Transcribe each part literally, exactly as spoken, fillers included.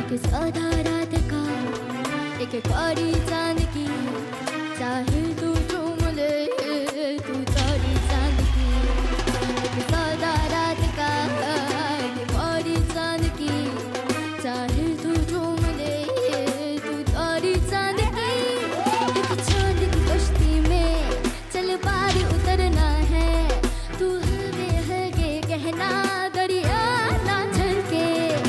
एक सादा रात का, एक कारी चांद की, चाहे तू झूम ले तू तारी चांद की। एक सादा रात का, एक कारी चांद की, चाहे तू झूम ले तू तारी चांद की। एक चांद की कश्ती में चल पार उतरना है, तू हल्के हल्के कहना दरिया ना छलके।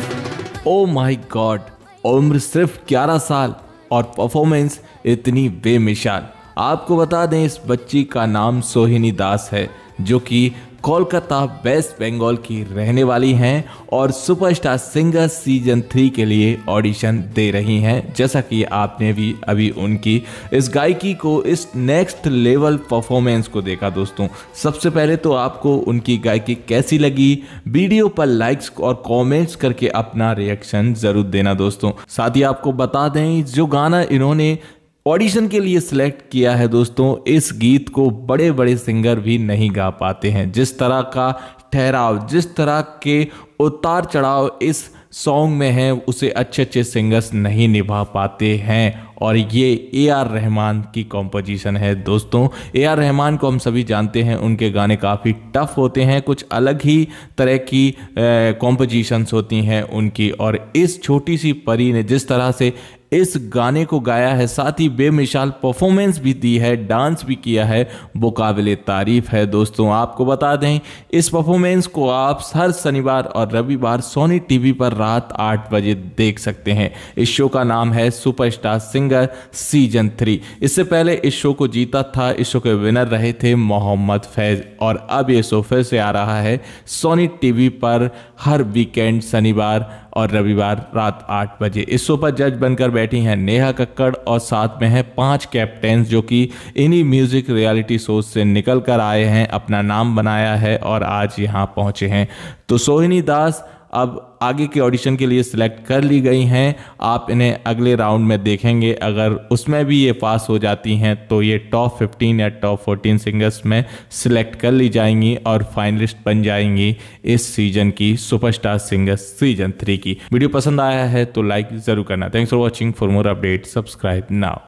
ओ माय गॉड, उम्र सिर्फ ग्यारह साल और परफॉर्मेंस इतनी बेमिसाल। आपको बता दें इस बच्ची का नाम सोहिनी दास है, जो कि कोलकाता वेस्ट बंगाल की रहने वाली हैं और सुपरस्टार सिंगर सीजन थ्री के लिए ऑडिशन दे रही हैं। जैसा कि आपने भी अभी उनकी इस गायकी को, इस नेक्स्ट लेवल परफॉर्मेंस को देखा दोस्तों। सबसे पहले तो आपको उनकी गायकी कैसी लगी, वीडियो पर लाइक्स और कमेंट्स करके अपना रिएक्शन ज़रूर देना दोस्तों। साथ ही आपको बता दें जो गाना इन्होंने ऑडिशन के लिए सिलेक्ट किया है दोस्तों, इस गीत को बड़े बड़े सिंगर भी नहीं गा पाते हैं। जिस तरह का ठहराव, जिस तरह के उतार चढ़ाव इस सॉन्ग में है, उसे अच्छे अच्छे सिंगर्स नहीं निभा पाते हैं। और ये ए आर रहमान की कॉम्पोजिशन है दोस्तों। ए आर रहमान को हम सभी जानते हैं, उनके गाने काफ़ी टफ होते हैं, कुछ अलग ही तरह की कॉम्पोजिशंस होती हैं उनकी। और इस छोटी सी परी ने जिस तरह से इस गाने को गाया है, साथ ही बेमिसाल परफॉर्मेंस भी दी है, डांस भी किया है, वो काबिले तारीफ है दोस्तों। आपको बता दें इस परफॉर्मेंस को आप हर शनिवार और रविवार सोनी टीवी पर रात आठ बजे देख सकते हैं। इस शो का नाम है सुपरस्टार सिंगर सीजन थ्री। इससे पहले इस शो को जीता था, इस शो के विनर रहे थे मोहम्मद फैज। और अब ये शो फिर से आ रहा है सोनी टीवी पर हर वीकेंड शनिवार और रविवार रात आठ बजे। इस शो पर जज बनकर बैठी हैं नेहा कक्कड़ और साथ में हैं पांच कैप्टन जो कि इन्हीं म्यूजिक रियलिटी शोज से निकल कर आए हैं, अपना नाम बनाया है और आज यहाँ पहुँचे हैं। तो सोहिनी दास अब आगे के ऑडिशन के लिए सिलेक्ट कर ली गई हैं। आप इन्हें अगले राउंड में देखेंगे, अगर उसमें भी ये पास हो जाती हैं तो ये टॉप फिफ्टीन या टॉप फोर्टीन सिंगर्स में सिलेक्ट कर ली जाएंगी और फाइनलिस्ट बन जाएंगी इस सीजन की सुपरस्टार सिंगर सीजन थ्री की। वीडियो पसंद आया है तो लाइक ज़रूर करना। Thanks for watching. For more update subscribe now.